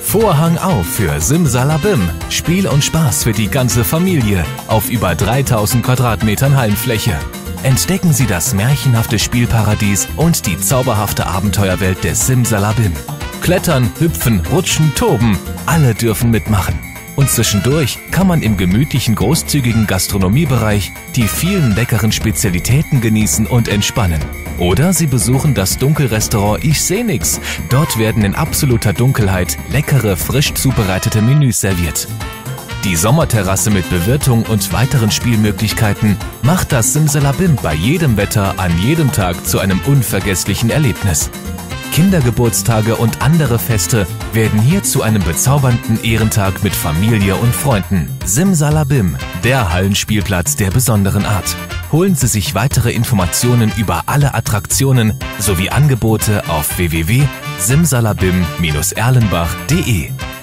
Vorhang auf für Simsalabim. Spiel und Spaß für die ganze Familie auf über 3000 Quadratmetern Hallenfläche. Entdecken Sie das märchenhafte Spielparadies und die zauberhafte Abenteuerwelt des Simsalabim. Klettern, hüpfen, rutschen, toben, alle dürfen mitmachen. Und zwischendurch kann man im gemütlichen, großzügigen Gastronomiebereich die vielen leckeren Spezialitäten genießen und entspannen. Oder Sie besuchen das Dunkelrestaurant Ich seh nix. Dort werden in absoluter Dunkelheit leckere, frisch zubereitete Menüs serviert. Die Sommerterrasse mit Bewirtung und weiteren Spielmöglichkeiten macht das Simsalabim bei jedem Wetter an jedem Tag zu einem unvergesslichen Erlebnis. Kindergeburtstage und andere Feste werden hier zu einem bezaubernden Ehrentag mit Familie und Freunden. Simsalabim, der Hallenspielplatz der besonderen Art. Holen Sie sich weitere Informationen über alle Attraktionen sowie Angebote auf www.simsalabim-erlenbach.de.